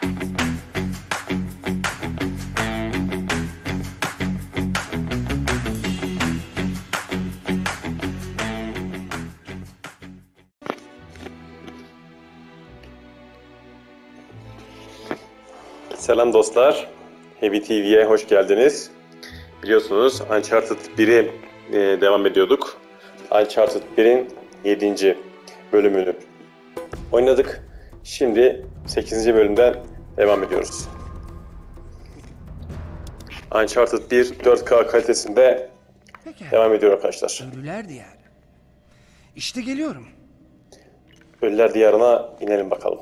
Selam dostlar, Heavy TV'ye hoş geldiniz. Biliyorsunuz Uncharted 1'e devam ediyorduk. Uncharted 1'in 7. bölümünü oynadık. Şimdi 8. bölümden devam ediyoruz. Uncharted 1 4K kalitesinde devam ediyor arkadaşlar. Ölüler Diyarı. İşte geliyorum. Ölüler Diyarı'na inelim bakalım.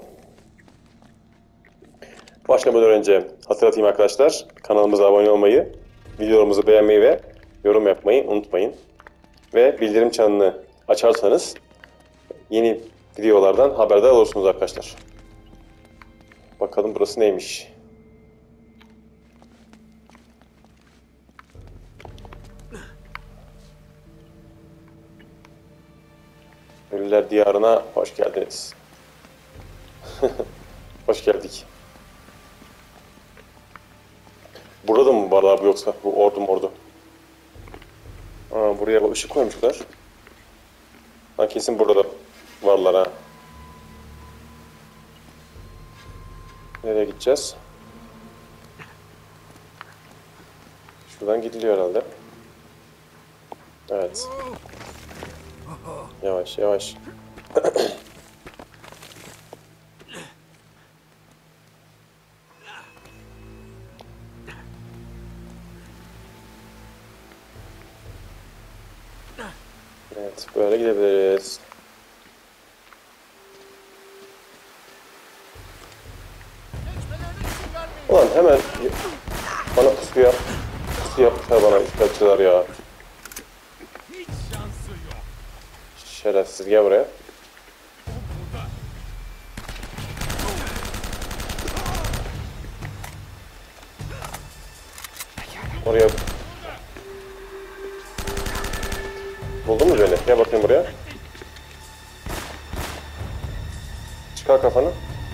Başlamadan önce hatırlatayım arkadaşlar, kanalımıza abone olmayı, videolarımızı beğenmeyi ve yorum yapmayı unutmayın. Ve bildirim çanını açarsanız yeni videolardan haberdar olursunuz arkadaşlar. Bakalım burası neymiş? Ölüler Diyarı'na hoş geldiniz. Hoş geldik. Burada da mı var abi yoksa bu ordu? Aa, buraya ışık koymuşlar. Ha, kesin burada da varlar ha. Nereye gideceğiz? Şuradan gidiliyor herhalde. Evet. Yavaş yavaş. Evet, böyle gidebiliriz. Ulan hemen bana pusu yapmışlar bana işgalciler ya. Şerefsiz, gel buraya. Oraya. Buldun mu beni? Gel bakayım buraya. Çıkar kafanı.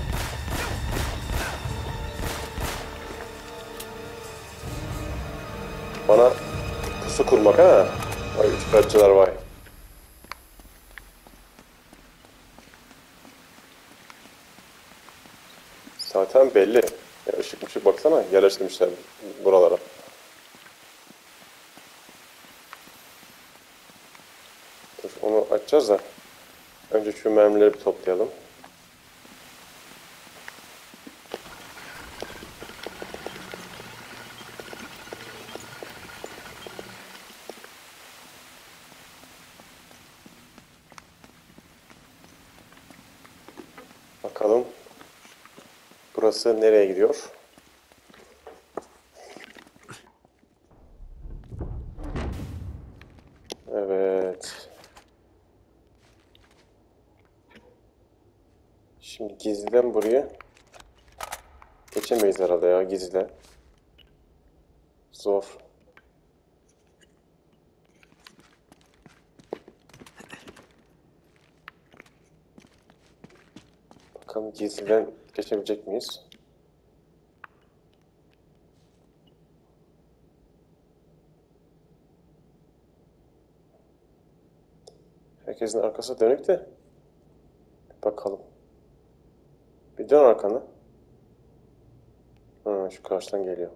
Bana pusu kurmak ha. Vay üçkağıtçılar vay. Zaten belli. Ya ışık baksana, yerleştirmişler buralara. Dur, onu açacağız da önce şu mermileri bir toplayalım. Bakalım burası nereye gidiyor? Evet. Şimdi gizliden buraya geçemeyiz herhalde ya, gizliden. Zor. Bakalım gizliden geçebilecek miyiz? Herkesin arkası dönük de. Bakalım. Bir dön arkanı. Ha, şu karşıdan geliyor.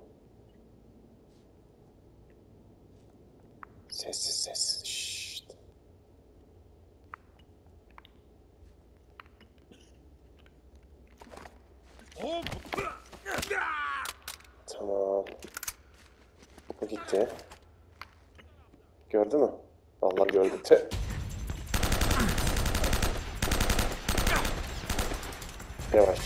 Sessiz sessiz. Şşt. Tamam. Bu gitti. Gördü mü? Vallahi gördü. Yavaş.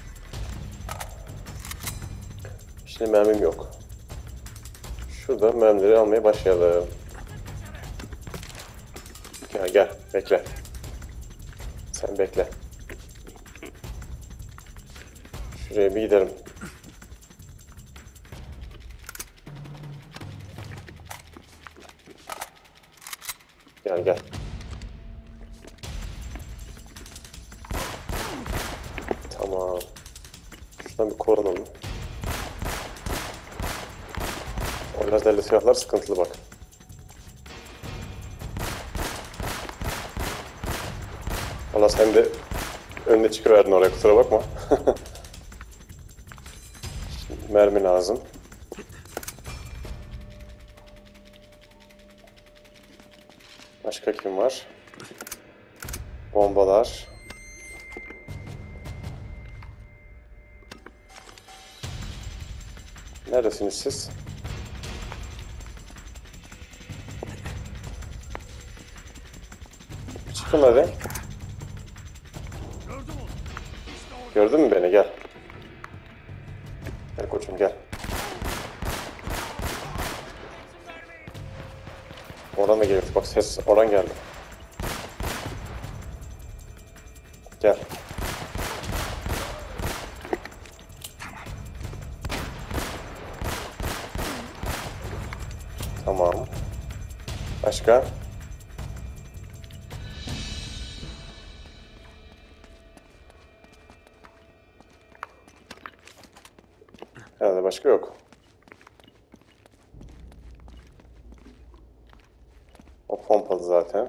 Şimdi mermim yok. Şurada mermileri almaya başlayalım. Gel bekle. Sen bekle. Şuraya bir gidelim. Gel. Tamam. Şuradan bir korunalım. O lazerli silahlar sıkıntılı bak. Valla sen de önüne çıkıverdin oraya, kusura bakma. Şimdi mermi lazım. Başka kim var? Bombalar. Neredesiniz siz? Çıkın hadi. Gördün mü beni? Gel. Gel koçum gel. Oradan da geliyor. Bak ses oradan geldi. Gel. Tamam. Başka? Herhalde başka yok. O pompalı zaten.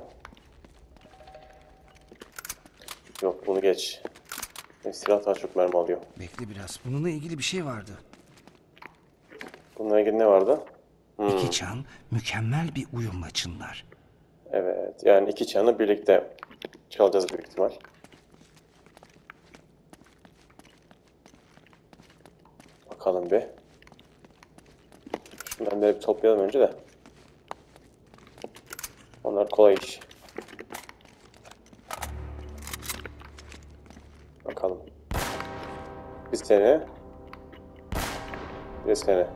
Yok bunu geç. Silah daha çok mermi alıyor. Bekle biraz. Bununla ilgili bir şey vardı. Bununla ilgili ne vardı? İki çan mükemmel bir uyumla çınlar. Evet, yani iki çanı birlikte çalacağız büyük ihtimal. Bakalım bir. Şundan bir toplayalım önce de. Onlar kolay iş. Bakalım. Bir seni. Bir seni.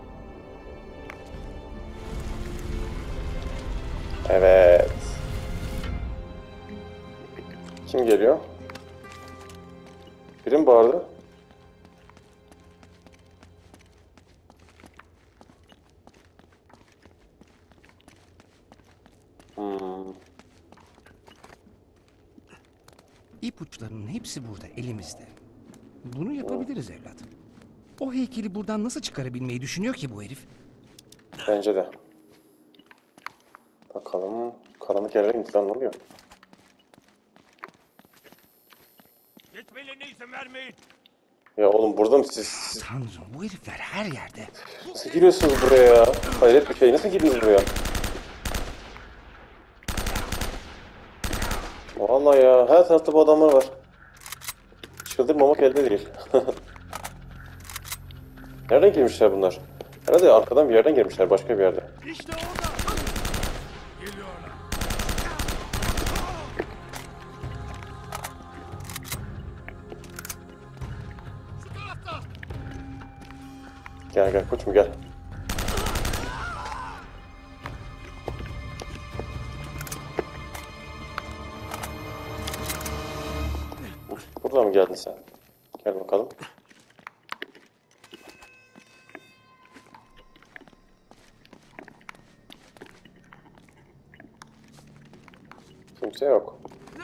Evet. Kim geliyor? Biri mi bağırdı? İpuçlarının hepsi burada, elimizde. Bunu yapabiliriz evlat. O heykeli buradan nasıl çıkarabilmeyi düşünüyor ki bu herif? Bence de. Bakalım. Karanlık yerlere gitti lan, ne oluyor? Gitmelerine izin vermeyin. Ya oğlum burada mı siz Tanrım, bu herifler her yerde. nasıl giriyorsunuz buraya ya? Hayret bir şey, nasıl girdiniz buraya? Vallahi ya, her tarafta bu adamlar var. Çıldırmamak elde değil. Nereden girmişler bunlar? Herhalde arkadan bir yerden girmişler, başka bir yerde. İşte orada. Geliyorlar. Şu tarafta. Gel gel koçum gel. Buradan mı geldin sen? Gel bakalım. Kimse yok.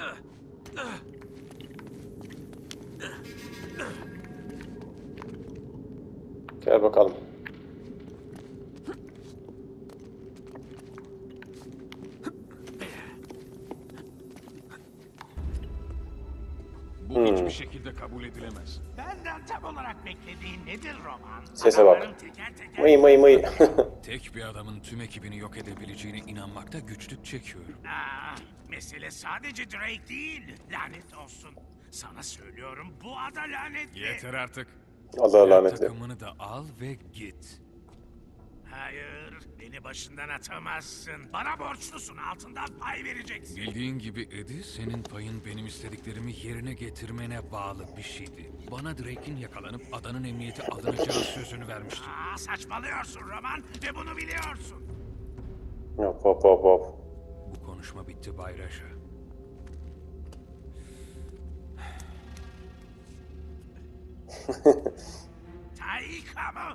Gel bakalım. Bu hiçbir şekilde kabul edilemez. Benden tam olarak beklediğin nedir Roman? Sese bak. Adamların teker teker Mıy mıy mıy. Tek bir adamın tüm ekibini yok edebileceğine inanmakta güçlük çekiyorum. Mesele sadece Drake değil. Lanet olsun. Sana söylüyorum bu ada lanetli. Yeter artık. Allah Diğer lanetli. takımını da al ve git. Hayır, beni başından atamazsın. Bana borçlusun, altından pay vereceksin. Bildiğin gibi Eddie, senin payın benim istediklerimi yerine getirmene bağlı bir şeydi. Bana Drake'in yakalanıp adanın emniyete alınacağı sözünü vermişti. Saçmalıyorsun Roman ve bunu biliyorsun. Hop hop hop hop. Bu konuşma bitti Bay Raja. Taika mı?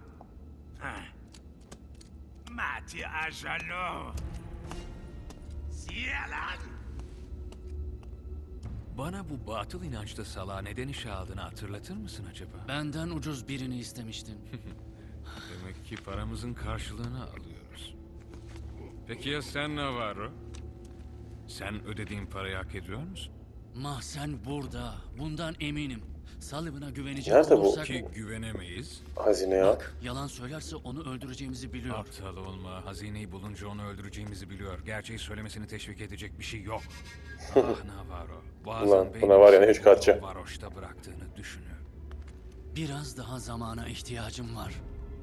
Mati Ajalo. Siyalan. Bana bu batıl inançlı salağa neden işe aldığını hatırlatır mısın acaba? Benden ucuz birini istemiştin. Demek ki paramızın karşılığını alıyoruz. Peki ya sen Navarro? Sen ödediğin parayı hak ediyor musun? Mahzen burada. Bundan eminim. Sullivan'a güvenecek Nerede bu? olursak... Ki güvenemeyiz. Hazine ya. Bak, yalan söylerse onu öldüreceğimizi biliyor. Aptal olma. Hazineyi bulunca onu öldüreceğimizi biliyor. Gerçeği söylemesini teşvik edecek bir şey yok. Ah Navarro. Ulan, Bazen buna var ya ne beynin üçkağıtçı. seni varoşta bıraktığını düşünüyor. Biraz daha zamana ihtiyacım var.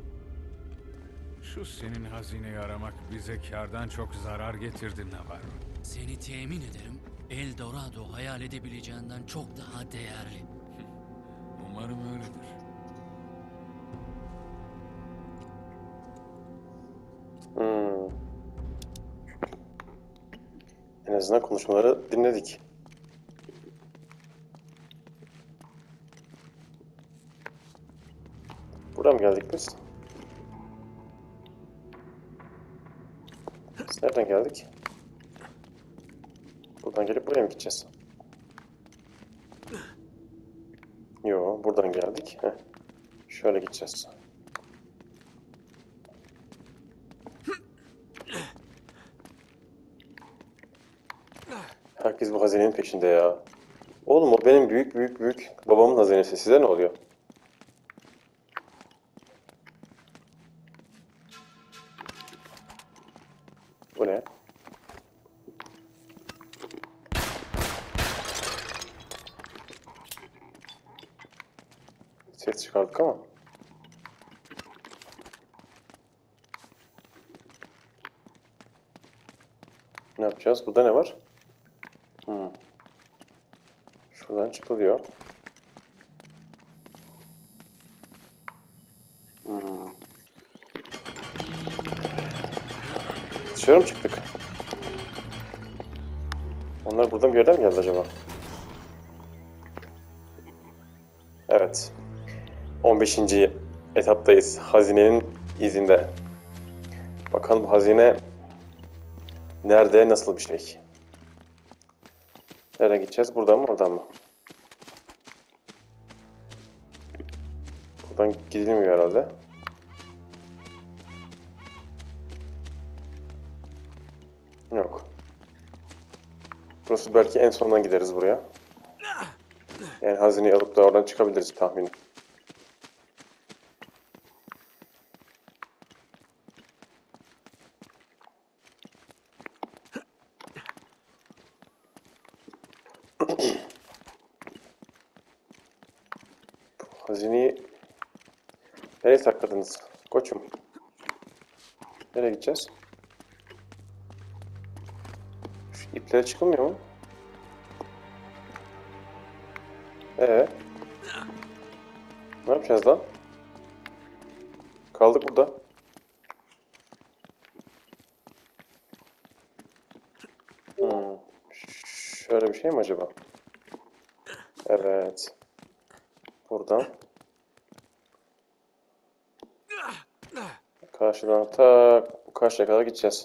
Şu senin hazineyi aramak bize kardan çok zarar getirdi Navarro. Seni temin ederim. El Dorado hayal edebileceğinden çok daha değerli. Umarım öyledir. En azından konuşmaları dinledik. Buraya mı geldik biz? Biz nereden geldik? Buradan gelip buraya mı gideceğiz? Yo, buradan geldik. Heh. Şöyle gideceğiz. Herkes bu hazinenin peşinde ya. Oğlum o benim büyük babamın hazinesi. Size ne oluyor? Bu ne? Ses çıkardık ama. Ne yapacağız? Burada ne var? Şuradan çıkılıyor. Dışarı mı çıktık? Onlar buradan bir yerden mi geldi acaba? Evet. 15. etaptayız. Hazinenin izinde. Bakalım hazine nerede, nasıl bir şey? Nereye gideceğiz? Buradan mı, oradan mı? Buradan gidilmiyor herhalde. Yok. Burası belki en sondan gideriz buraya. Yani hazineyi alıp da oradan çıkabiliriz tahminim. Hazineyi nereye sakladınız koçum? Nereye gideceğiz? Şu iplere çıkılmıyor mu? Ne yapacağız lan? Kaldık burada. Şöyle bir şey mi acaba? Evet. Buradan. Karşıdan bu karşıya kadar gideceğiz.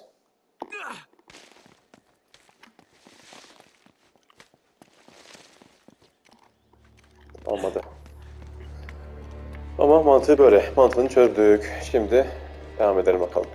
Olmadı. Ama mantığı böyle. Mantığını çözdük. Şimdi devam edelim bakalım.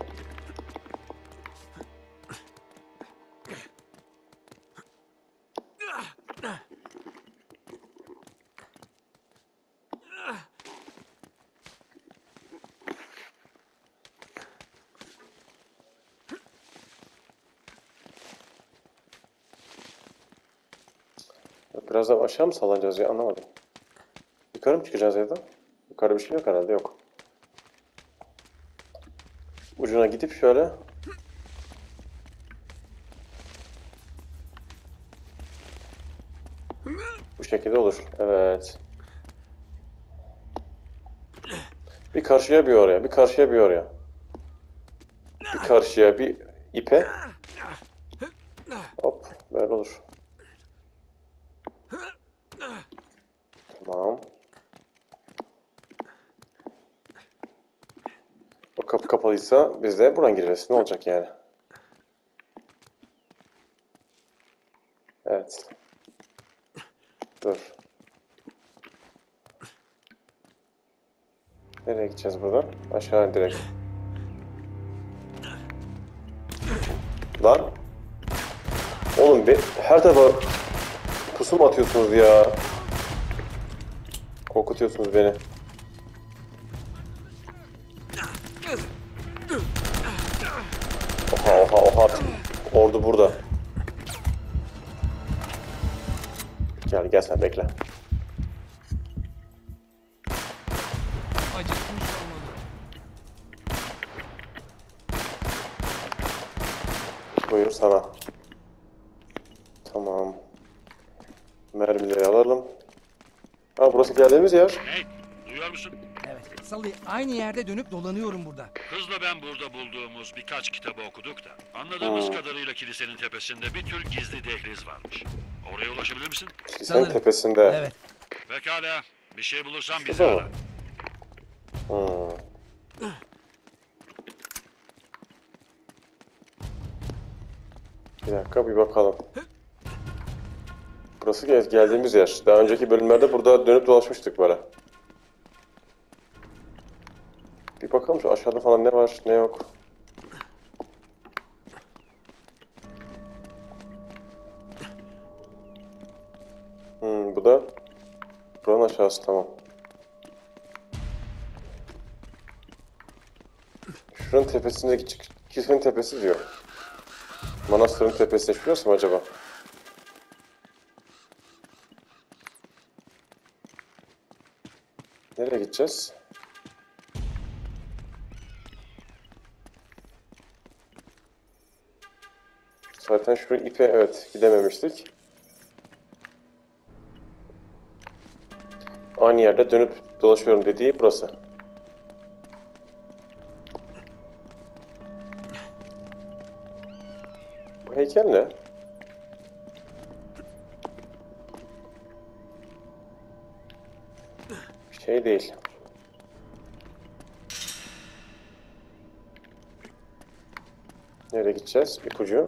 Biraz daha aşağı mı sallanacağız ya, anlamadım. Yukarı mı çıkacağız ya da? Yukarı bir şey yok herhalde, yok. Ucuna gidip şöyle. Bu şekilde olur. Evet. Bir karşıya bir oraya, bir karşıya bir oraya. Bir karşıya bir ipe. Hop, böyle olur. Tamam. O kapı kapalıysa biz de buradan gireriz. Ne olacak yani? Evet. Nereye gideceğiz buradan? Aşağı direkt. Lan. Oğlum her tarafa pusu mu atıyorsunuz ya? Korkutuyorsunuz beni. Oha. Ordu burada. Gel sen bekle. Acıkmış olmalı. Buyur sana. Tamam. Mermileri alalım. Ha, burası geldiğimiz yer. Hey, duyuyor musun? Evet. Sully, aynı yerde dönüp dolanıyorum burada. Kızla ben burada bulduğumuz birkaç kitabı okuduk da anladığımız kadarıyla kilisenin tepesinde bir tür gizli dehliz varmış. Oraya ulaşabilir misin? Kilisenin Sanırım. tepesinde. Evet. Pekala. Bir şey bulursan bizi Şurada ara. mı? Bir dakika bir bakalım. Burası geldiğimiz yer. Daha önceki bölümlerde burada dönüp dolaşmıştık böyle. Bir bakalım şu aşağıda falan ne var ne yok. Bu da buranın aşağısı, tamam. Şuranın tepesindeki kilisenin tepesi diyor. Manastırın tepesi. Şurası mı acaba? Nereye gideceğiz? Zaten şu ipe evet gidememiştik. Aynı yerde dönüp dolaşıyorum dediği burası. Bu heykel ne? Şey değil. Nereye gideceğiz? İpucu.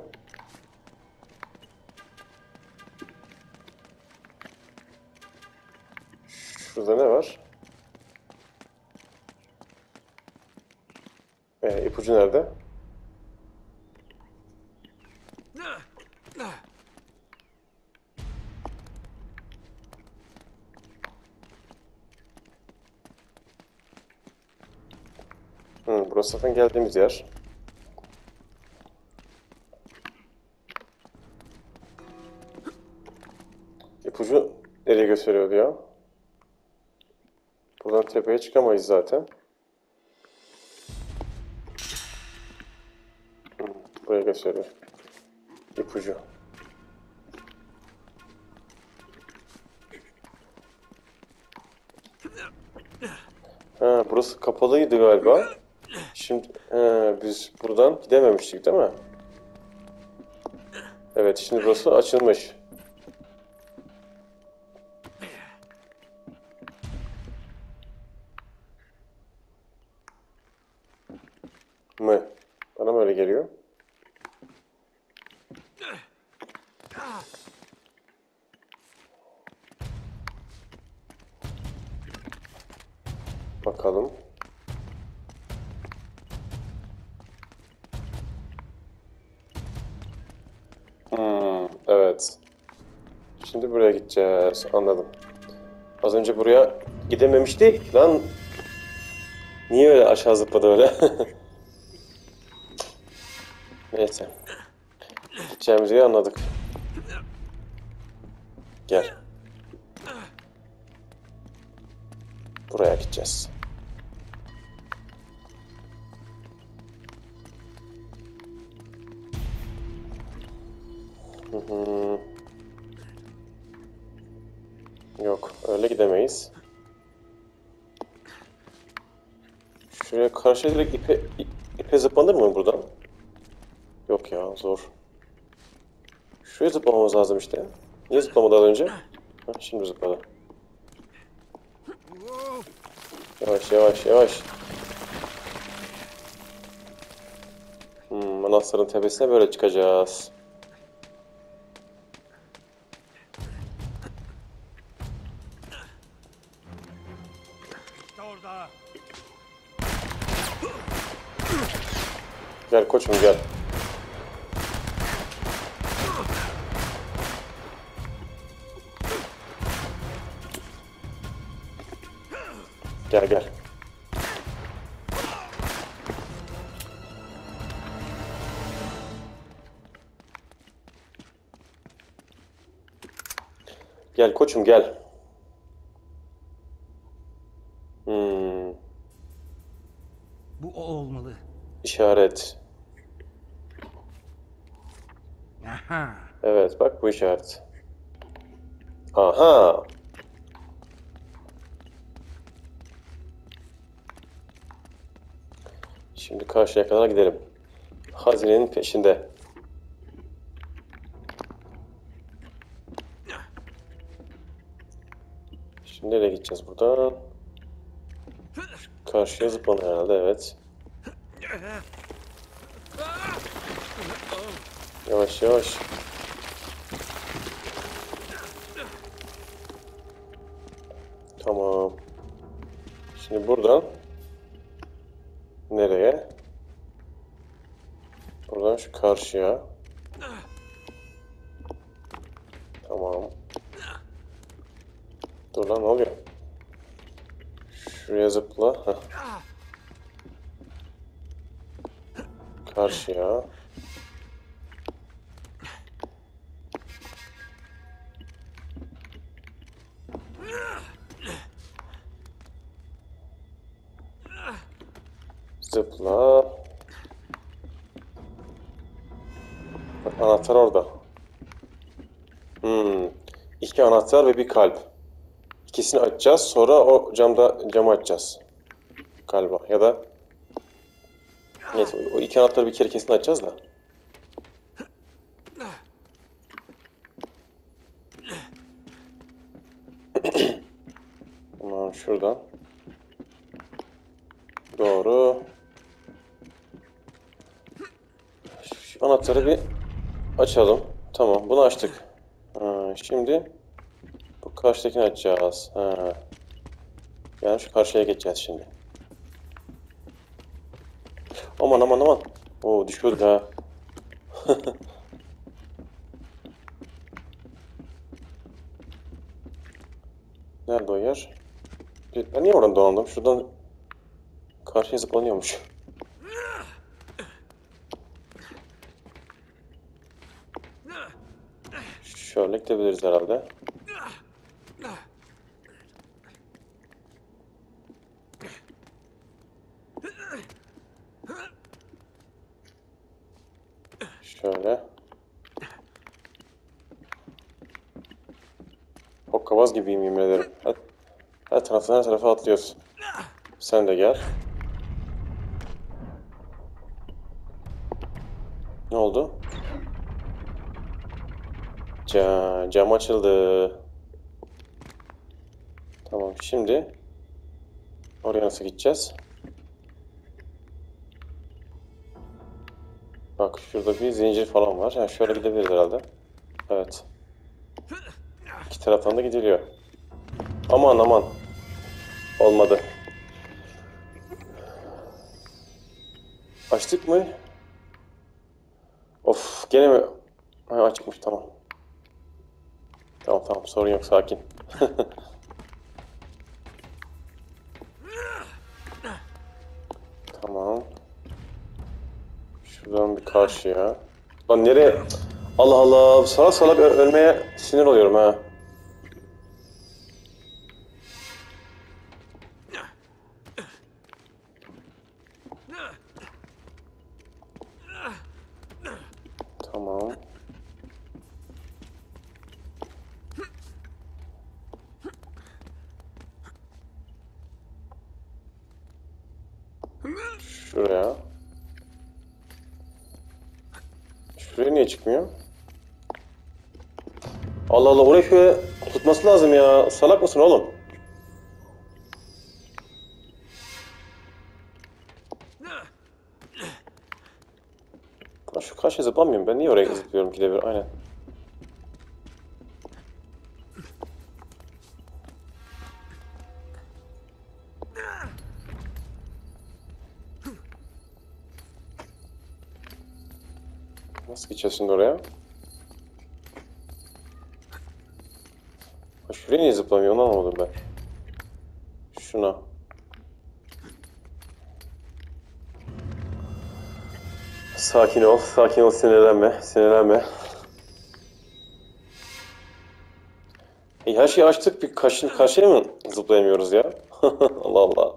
Şurada ne var? İpucu nerede? Burası zaten geldiğimiz yer. İpucu nereye gösteriyordu ya? Buradan tepeye çıkamayız zaten. Buraya gösteriyor. İpucu. Ha, burası kapalıydı galiba. Şimdi biz buradan gidememiştik değil mi? Evet, şimdi burası açılmış. Mı? Bana mı öyle geliyor? Bakalım. Evet. Şimdi buraya gideceğiz. Anladım. Az önce buraya gidememiştik. Lan niye öyle aşağı zıpladı öyle? Neyse. Gideceğimizi anladık. Gel. Buraya gideceğiz. Yok, öyle gidemeyiz. Şuraya karşıya direkt ipe zıplanır mı buradan? Yok ya, zor. Şuraya zıplamamız lazım işte. Niye zıplamadı az önce? Heh, şimdi zıpladı. Yavaş. Manastırın tepesine böyle çıkacağız. İşte orada. Gel koçum gel. Gel gel. Gel koçum gel. Bu o olmalı. İşaret. Aha. Evet bak bu işaret. Aha. Şimdi karşıya kadar gidelim. Hazinenin peşinde. Şimdi nereye gideceğiz buradan? Karşıya zıplanır herhalde, evet. Yavaş yavaş. Tamam. Şimdi buradan nereye? Buradan şu karşıya. Tamam. Dur lan, ne oluyor? Şuraya zıpla. Heh. Karşıya. Zıpla. Bak anahtar orada. İki anahtar ve bir kalp. İkisini açacağız. Sonra o camı açacağız. Galiba. Ya da neyse, o iki anahtarı bir kere kesin açacağız da. Tamam, şuradan. Doğru. Şu anahtarı bir açalım. Tamam, bunu açtık. Şimdi bu karşıdakini açacağız. Yani şu karşıya geçeceğiz şimdi. Aman aman aman. Oo, düşüyorduk ha. Nerede o yer? Ben niye oradan dolandım? Şuradan karşıya zıplanıyormuş. Şöyle gidebiliriz herhalde. Şöyle. Hokkabaz gibiyim, yemin ederim. Her tarafa atlıyoruz. Sen de gel. Ne oldu? Cam açıldı. Tamam, şimdi oraya nasıl gideceğiz? Bak şurada bir zincir falan var. Yani şöyle gidebiliriz herhalde. Evet. İki taraftan da gidiliyor. Aman aman. Olmadı. Açtık mı? Of, gene mi? Ha, açıkmış, tamam. Tamam sorun yok, sakin. Tamam. Şuradan bir karşıya. Lan nereye? Allah Allah, salak salak ölmeye sinir oluyorum ha. Tamam. Şuraya. Şuraya niye çıkmıyor? Allah Allah, oraya şöyle tutması lazım ya. Salak mısın oğlum? Lan şu karşıya zıplamıyorum ben. Niye oraya zıplıyorum ki de bir? Aynen. Nasıl gideceğiz şimdi oraya? Ha, şuraya niye zıplamıyor? Onu anlamadım ben. Şuna. Sakin ol, sakin ol. Sinirlenme, sinirlenme. Her şeyi açtık, bir karşıya mı zıplayamıyoruz ya? Allah Allah.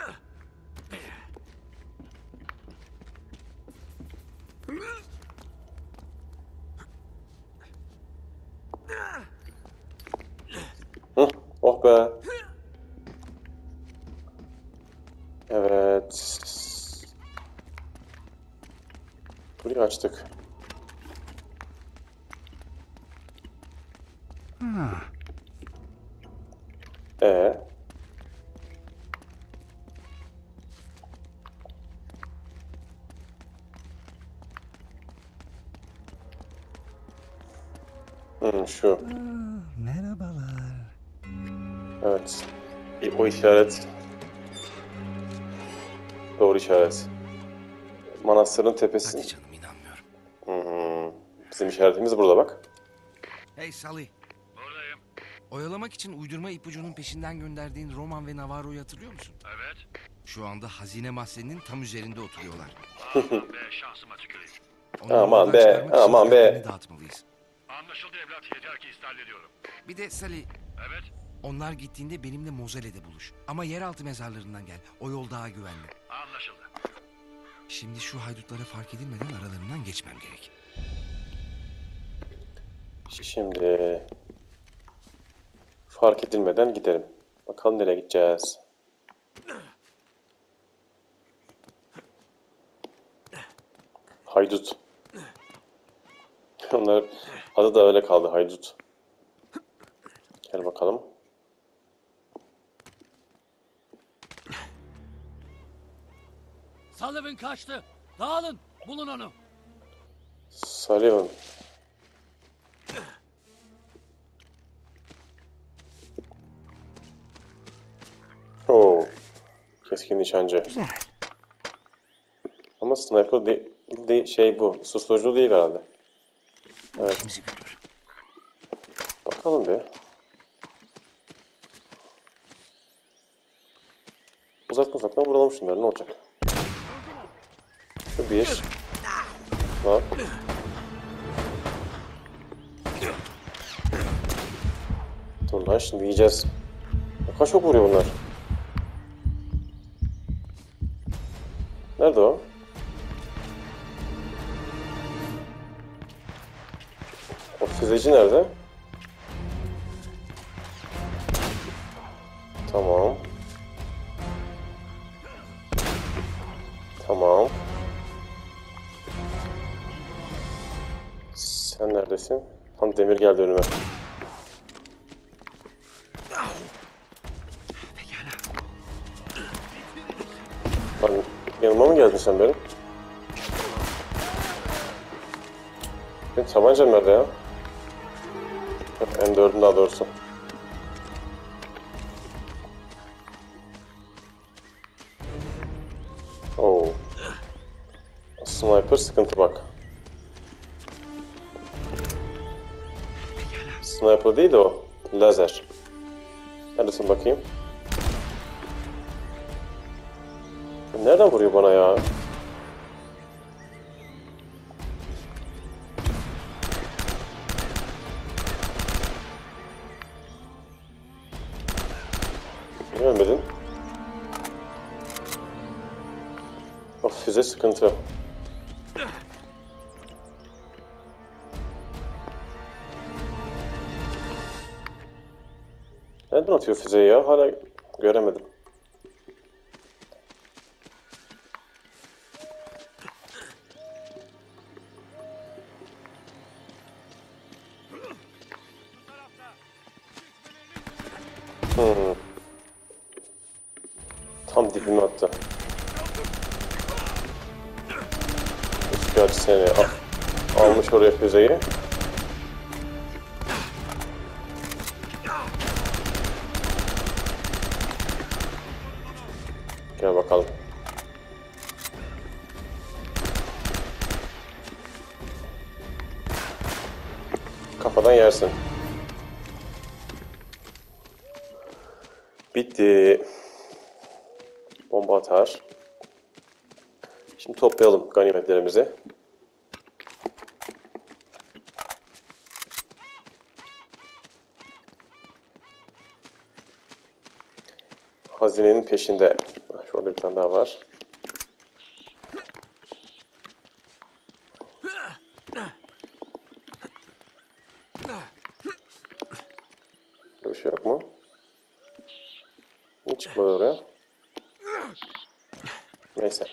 Hı, oh be. Evet. Burayı açtık. Ha, Ee, şu. merhabalar. Evet. O işaret. Doğru işaret. Manastırın tepesi. Hadi canım, inanmıyorum. Bizim işaretimiz burada bak. Hey Sully, Buradayım. oyalamak için uydurma ipucunun peşinden gönderdiğin Roman ve Navarro'yu hatırlıyor musun? Evet. Şu anda hazine mahzeninin tam üzerinde oturuyorlar. Aman be şansıma tüküreyim. Onları Aman oradan be, çıkarmak için aman be. dikkatlerini dağıtmalıyız. Anlaşıldı evlat. Yeter ki hallediyorum. Bir de Sully, Evet. onlar gittiğinde benimle Mozele'de buluş. Ama yeraltı mezarlarından gel. O yol daha güvenli. Anlaşıldı. Şimdi şu haydutlara fark edilmeden aralarından geçmem gerek. Şimdi fark edilmeden gidelim. Bakalım nereye gideceğiz. Haydut. Onlar adı da öyle kaldı, haydut. Gel bakalım. Sullivan kaçtı. Dağılın. Bulun onu. Sullivan. Oo. Keskin nişancı. Ama sniper şey bu. Susturucu değil herhalde. Evet. Kimse görür. Bakalım bir. Uzaktan vuralım şunları, ne olacak? Şu bir. Bak. Dur lan, şimdi yiyeceğiz. Kaç çok vuruyor bunlar? Nerede o? O füzeci nerede? Tamam. Tamam. Sen neredesin? Tam demir geldi önüme. Lan yanıma mı geldin sen benim? Benim tabancam nerede ya? M4'üm daha doğrusu. Oo. Sniper sıkıntı bak. Sniper değil de o. Lazer. Neredesin bakayım? Nereden vuruyor bana ya? Görmedin. Of, füze sıkıntı. Nereden atıyor füzeyi ya? Hala göremedim. Tam dibime attı. Üsküdar seni almış oraya füzeyi. Gel bakalım. kafadan yersin. Bitti. Bomba atar. Şimdi toplayalım ganimetlerimizi. Hazinenin peşinde. Şurada bir tane daha var. Bir şey yok mu? Niye çıkmadı oraya? Neyse.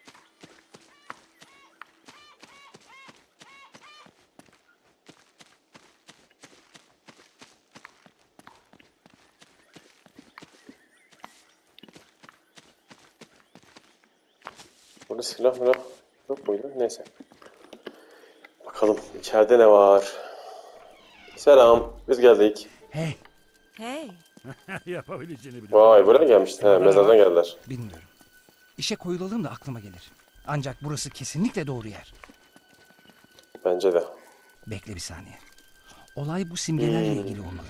Burada silah mı yok muydu? Neyse. Bakalım içeride ne var? Selam. Biz geldik. Hey, Hey, Yapabileceğini biliyorum. Vay buraya gelmişti. He, mezardan geldiler. bilmiyorum. İşe koyulalım da aklıma gelir. Ancak burası kesinlikle doğru yer. Bence de. Bekle bir saniye. Olay bu simgelerle ilgili olmalı.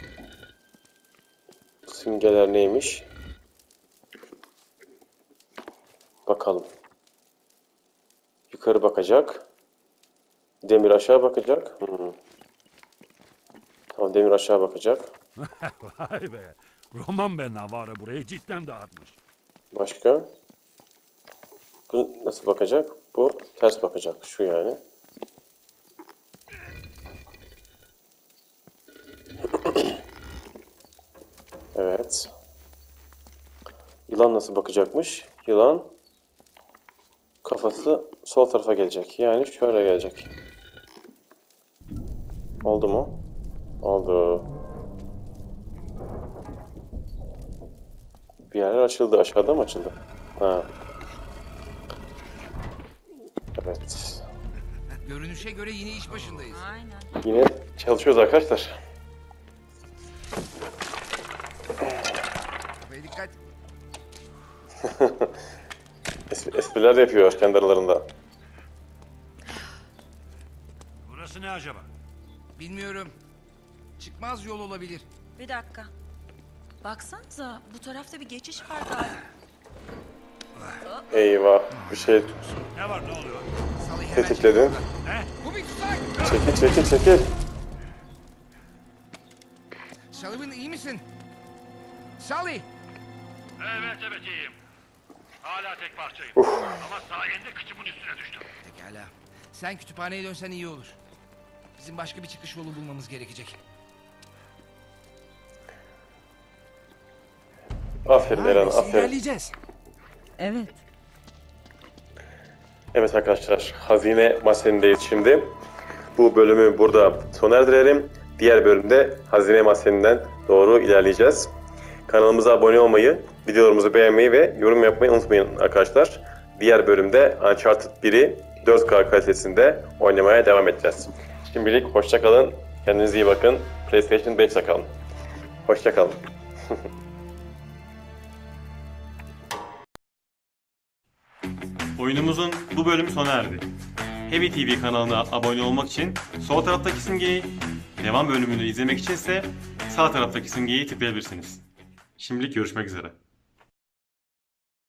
Simgeler neymiş? Bakalım. Yukarı bakacak. Demir aşağı bakacak. Tamam demir aşağı bakacak. Vay be. Roman ve Navarro burayı cidden dağıtmış. Başka? Bu nasıl bakacak? Bu ters bakacak. Şu yani. Evet. Yılan nasıl bakacakmış? Yılan kafası sol tarafa gelecek. Yani şöyle gelecek. Oldu mu? Oldu. Bir yerler açıldı. Aşağıda mı açıldı? Ha. Evet. Görünüşe göre yine iş başındayız. aynen. Yine çalışıyoruz arkadaşlar. Kafaya dikkat. Espriler de yapıyor kendi aralarında. Burası ne acaba? Bilmiyorum. Çıkmaz yol olabilir. Bir dakika. Baksanıza bu tarafta bir geçiş var galiba. Eyvah. Bir şey Ne var, ne oluyor? Salih hemen tetikledin. çek oradan. Bu bir tuzak. Çekil. Sullivan iyi misin? Salih. Evet iyiyim. Hala tek parçayım. Ama sayende kıçımın üstüne düştüm. Pekala. Sen kütüphaneye dönsen iyi olur. Bizim başka bir çıkış yolu bulmamız gerekecek. Aferin Eren, Biz aferin. ilerleyeceğiz. Evet. Evet arkadaşlar, hazine mahzenindeyiz şimdi. Bu bölümü burada sona erdirelim. Diğer bölümde hazine mahzeninden doğru ilerleyeceğiz. Kanalımıza abone olmayı, videolarımızı beğenmeyi ve yorum yapmayı unutmayın arkadaşlar. Diğer bölümde Uncharted 1'i 4K kalitesinde oynamaya devam edeceğiz. Şimdilik hoşça kalın, kendinize iyi bakın. PlayStation 5'te kalın. Hoşça kalın. Oyunumuzun bu bölümü sona erdi. Heavy TV kanalına abone olmak için sol taraftaki simgeyi, devam bölümünü izlemek içinse sağ taraftaki simgeyi tıklayabilirsiniz. Şimdilik görüşmek üzere.